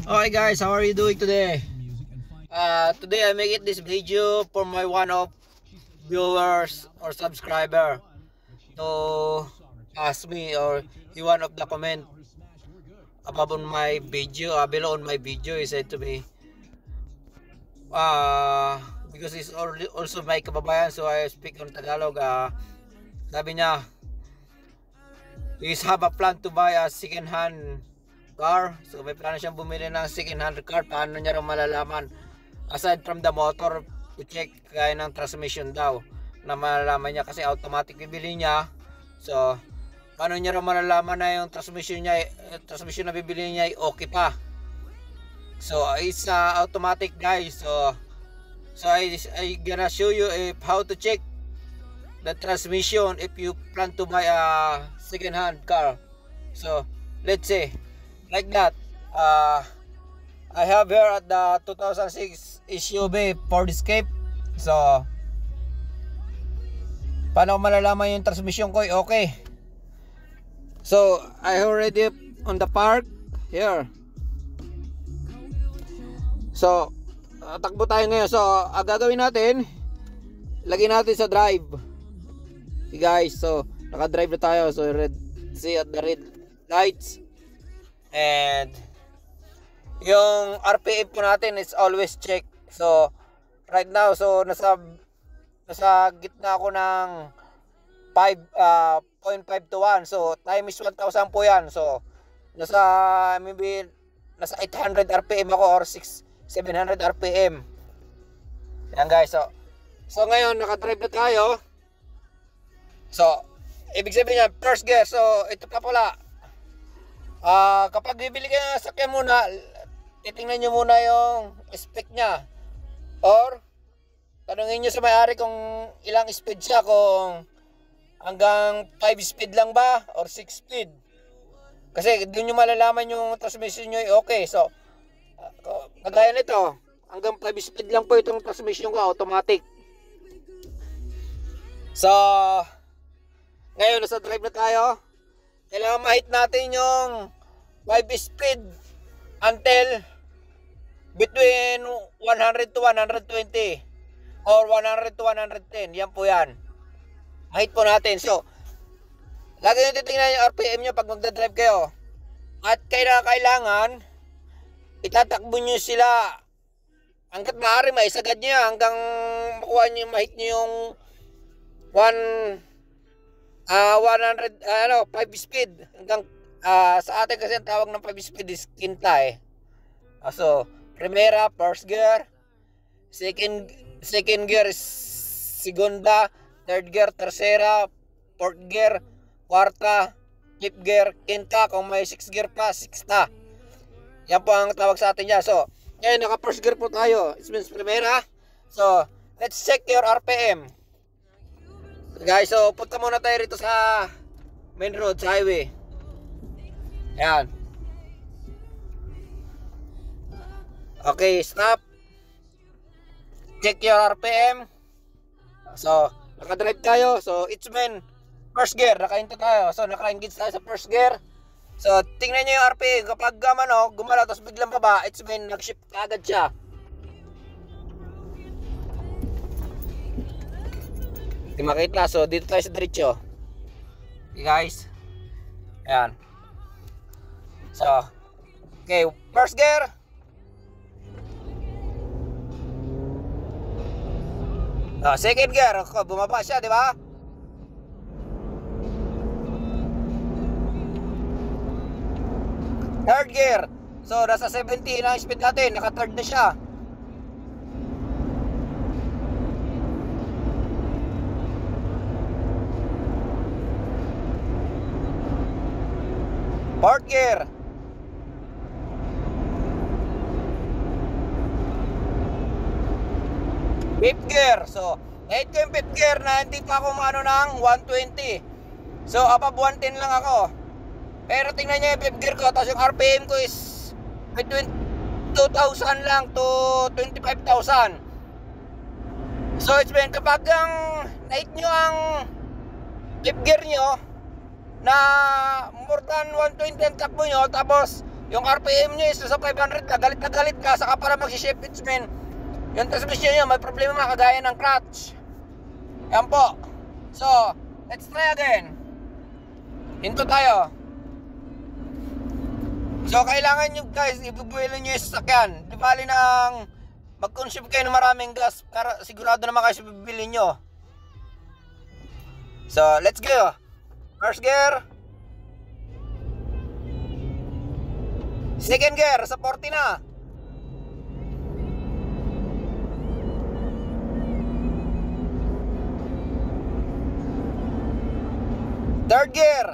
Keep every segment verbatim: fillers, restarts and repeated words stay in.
Okay guys, how are you doing today? Uh, today I make it this video for my one of viewers or subscriber to ask me or he one of the comment about on my video, uh, below on my video. He said to me, uh, because he's already also my kababayan, so I speak on Tagalog. Uh, sabi niya, he's have a plan to buy a second hand car. So may plano siyang bumili ng second hand car. Paano niya rin malalaman aside from the motor to check kaya ng transmission daw na malalaman niya kasi automatic bibili niya. So paano niya rin malalaman na yung transmission niya yung transmission na bibili niya ay okay pa. So it's uh, automatic guys. So so I, I gonna show you if how to check the transmission if you plan to buy a second hand car. So let's say like that, uh, I have here at the two thousand six S U V Ford Escape. So paano malalaman yung transmission ko ay okay? So I already on the park here. So uh, takbo tayo ngayon. So ang gagawin natin, lagyan natin sa drive. Okay guys, so naka-drive na tayo. So red, see at the red lights. And yung R P M po natin is always check. So right now, so nasa nasa gitna ako ng five point five to one. So time is one thousand po yan. So nasa maybe nasa eight hundred R P M ako or six seven hundred R P M. Yan guys. So so ngayon naka-drive na tayo. So ibig sabihin niya first gear. So ito pa pala. Ah, uh, kapag bibili ka ng sakyan muna, titingnan niyo muna yung spec niya. Or tanungin niyo sa may-ari kung ilang speed siya, kung hanggang five speed lang ba or six speed. Kasi doon niyo malalaman yung transmission niyo ay okay. So uh, kagaya nito, hanggang five speed lang po itong transmission ko, automatic. So ngayon nasa drive na tayo. Kailangan ma-hit natin yung five speed until between one hundred to one twenty or one hundred to one ten. Yan po yan. Ma-hit po natin. So, lagi nyo titingnan yung R P M nyo pag magdadrive kayo. At kailangan, itatakbo nyo sila hanggat maaari, maisagad nyo hanggang makuha nyo, ma-hit nyo yung one Ah, uh, one hundred, uh, ano, five speed hanggang uh, sa atin kasi ang tawag ng five speed is quinta eh. Uh, so, primera, first gear, second second gear is segunda, third gear, tercera, fourth gear, kwarta, fifth gear, quinta, kung may six gear pa, sixta. Yan po ang tawag sa atin niya. So, ngayon naka first gear po tayo. It means primera. So, let's check your R P M. Guys, so punta muna tayo rito sa main road, sa highway. Ayan. Okay, stop. Check your R P M. So, nakadrive tayo. So, it's mean first gear, naka-into tayo. So, naka-engage tayo sa first gear. So, tingnan nyo yung R P M. Kapag ano, gumala, tapos biglang baba, it's mean nag-shift agad siya. Di makita. So dito tayo sa diretso. Okay guys. Ayan. So okay, first gear. Ah, second gear. Bumaba siya, di ba? Third gear. So nasa seventy na speed natin, naka-third na siya. Fourth gear. Fifth gear. So, eight ko yung fifth gear na hindi pa ako maano ng one twenty. So, above one ten lang ako. Pero tingnan nyo yung fifth gear ko. Tapos yung R P M ko is between two thousand lang to twenty-five thousand. So, it's been kapag ang na-hit nyo ang fifth gear nyo, na more than one twenty ang takbo nyo, tapos yung R P M nyo is nasa five hundred ka, galit na galit ka, saka para mag-shift it, men. Yung transmission nyo, may problema nga, kagaya ng clutch. Yan po. So, let's try again. Hinto tayo. So, kailangan nyo guys, ibubuelo nyo yung sasakyan. Di bali nang mag-consume kayo ng maraming gas para sigurado naman kayo sa bibili nyo. So, let's go. First gear. Second gear, sa forty na. Third gear.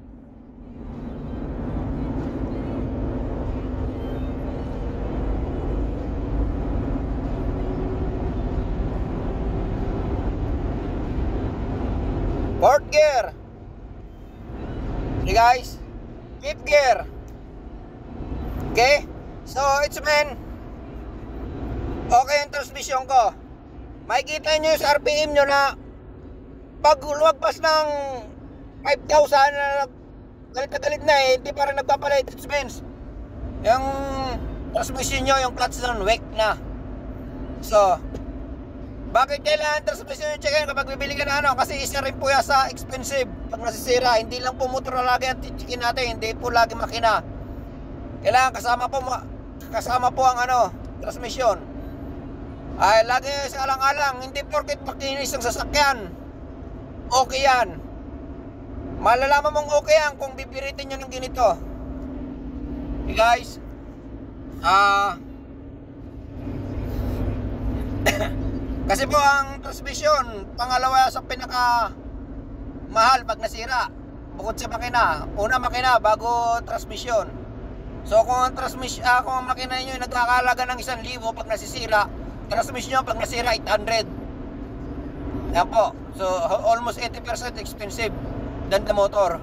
Fourth gear. Okay guys. Fifth gear. Okay. So it's man. Okay yung transmission ko. Makikita nyo sa R P M nyo na pag lumagpas ng five thousand na galit na galit na eh, hindi pa rin nagpapalit. It means yung transmission nyo, yung clutch nun, weak na. So bakit kailangan transmission yung check-in kapag bibili ka na ano? Kasi isa rin po yan sa expensive pag nasisira. Hindi lang po motor na lagi ang check-in natin, hindi po lagi makina. Kailangan kasama po kasama po ang ano, transmission. Ay lagi sa alang-alang, hindi porket makinis ang sasakyan okay yan. Malalaman mong okay yan kung bibiritin nyo ng ganito. Okay guys. Ah uh, kasi po ang transmission, pangalawa sa pinaka mahal pag nasira. Bukod sa makina, una makina bago transmission. So kung ang transmission, ah, kung ang makina niyo nagkakalaga ng isang libo pag nasisira, transmission pag nasira eight hundred. Yan po. So almost eighty percent expensive than the motor.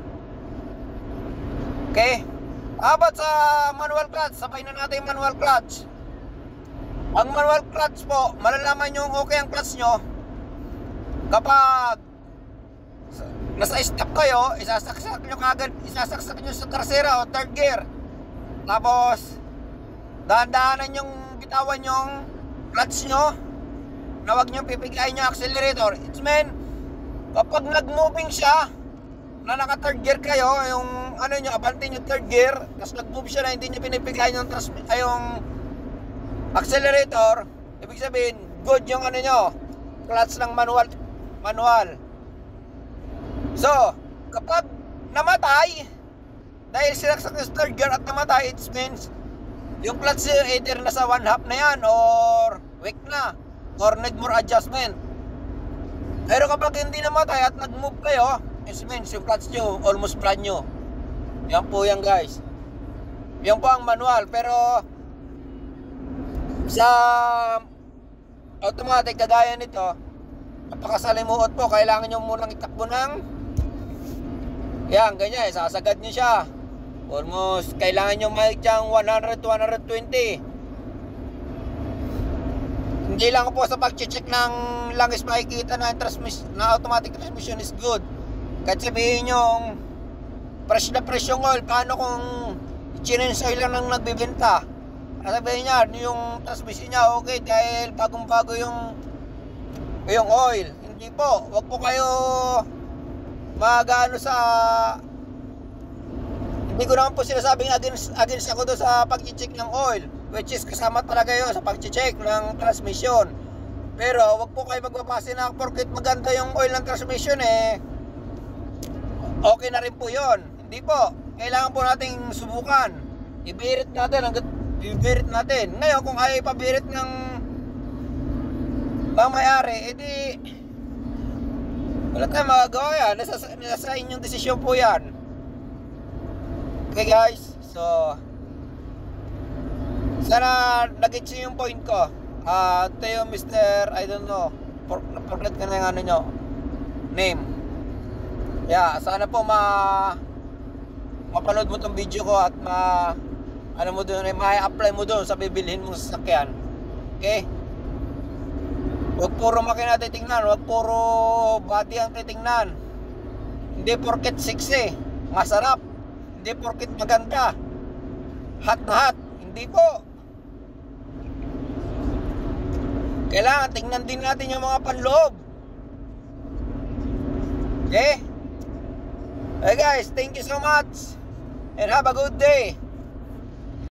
Okay? About sa manual clutch, sabay na natin yung manual clutch. Ang manual clutch po, malalaman nyo okay ang clutch nyo kapag nasa stop kayo, isasaksak nyo kagad, isasaksak nyo sa tercera o third gear. Tapos dahan-dahanan yung bitawan yung clutch nyo na huwag nyo pipigayin yung accelerator. It's mean kapag nag-moving siya na naka third gear kayo, yung ano nyo, abante nyo third gear, tapos nag-move siya na hindi nyo pinipigayin yung, ay, yung accelerator, ibig sabihin good yung ano nyo, clutch ng manual manual. So kapag namatay dahil sinaksak yung third gear at namatay, it means yung clutch either nasa one half na yan or weak na or need more adjustment. Pero kapag hindi namatay at nag-move kayo, it means yung clutch nyo almost brand new. Yan po yan guys. Yan po ang manual. Pero sa automatic kagaya nito, napakasalimuot po. Kailangan nyo munang itakbo ng yan, ganyan, sasagad nyo siya. Almost, kailangan nyo mahigit siyang one hundred to one twenty. Hindi lang po sa pag-check ng langis makikita na, transmission, na automatic transmission is good. Kahit sabihin nyo fresh na fresh yung oil, paano kung i-change oil lang ng nagbibenta? Sabihin niya, yung transmission niya okay dahil bagong-bago yung yung oil. Hindi po, wag po kayo mag-ano sa, hindi ko naman po sinasabing against, against ako doon sa pag-check ng oil, which is kasama talaga yun sa pag-check ng transmission. Pero wag po kayo magpapasi na porket maganda yung oil ng transmission eh okay na rin po yun. Hindi po, kailangan po nating subukan, ibirit natin hanggat ibirit natin. Ngayon kung ayaw ipabirit ng pamayari, edi wala tayong magagawa yan. Nasa, nasa inyong desisyon po yan. Okay guys, so sana nag-gets yung point ko. Ah, uh, ito yung Mister I don't know, forget ka na yung ano nyo name. Yeah, sana po ma mapanood mo tong video ko at ma ano mo doon, ma-apply mo doon sa bibilhin mong sasakyan. Okay? Huwag puro makina titingnan, huwag puro body ang titingnan. Hindi porket sexy, masarap. Hindi porket maganda. hot na hot. Hindi po. Kailangan tingnan din natin yung mga panloob. Okay? Hey guys, thank you so much and have a good day.